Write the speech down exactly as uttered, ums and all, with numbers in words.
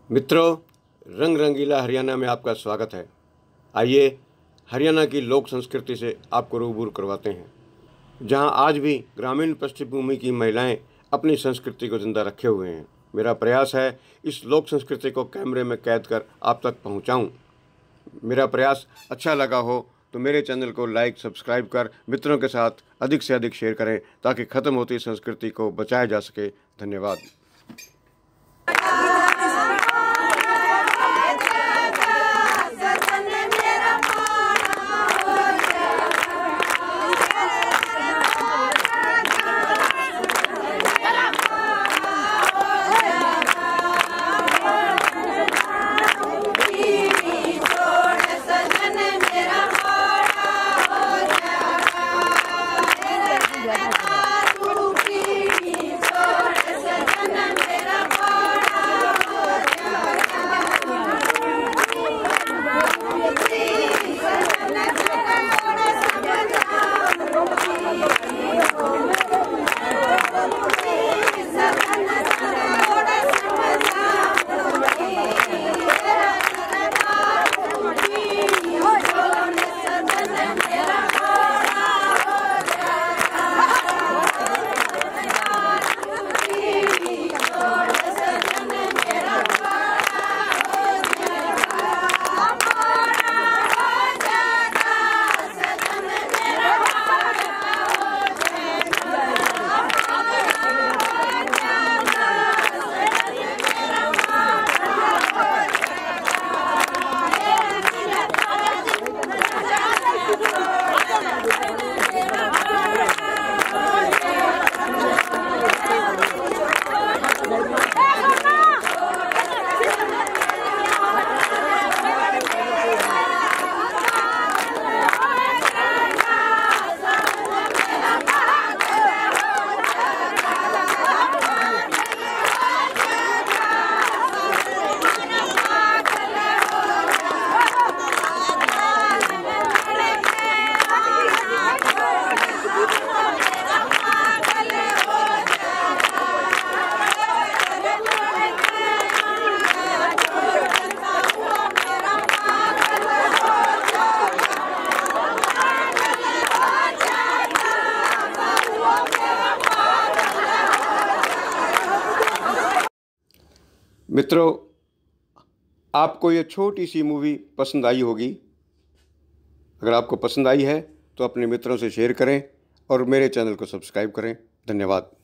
मित्रों, रंग रंगीला हरियाणा में आपका स्वागत है। आइए हरियाणा की लोक संस्कृति से आपको रूबरू करवाते हैं, जहां आज भी ग्रामीण पृष्ठभूमि की महिलाएं अपनी संस्कृति को जिंदा रखे हुए हैं। मेरा प्रयास है इस लोक संस्कृति को कैमरे में कैद कर आप तक पहुंचाऊं। मेरा प्रयास अच्छा लगा हो तो मेरे चैनल को लाइक सब्सक्राइब कर मित्रों के साथ अधिक से अधिक शेयर करें, ताकि ख़त्म होती संस्कृति को बचाया जा सके। धन्यवाद। मित्रों, आपको ये छोटी सी मूवी पसंद आई होगी। अगर आपको पसंद आई है तो अपने मित्रों से शेयर करें और मेरे चैनल को सब्सक्राइब करें। धन्यवाद।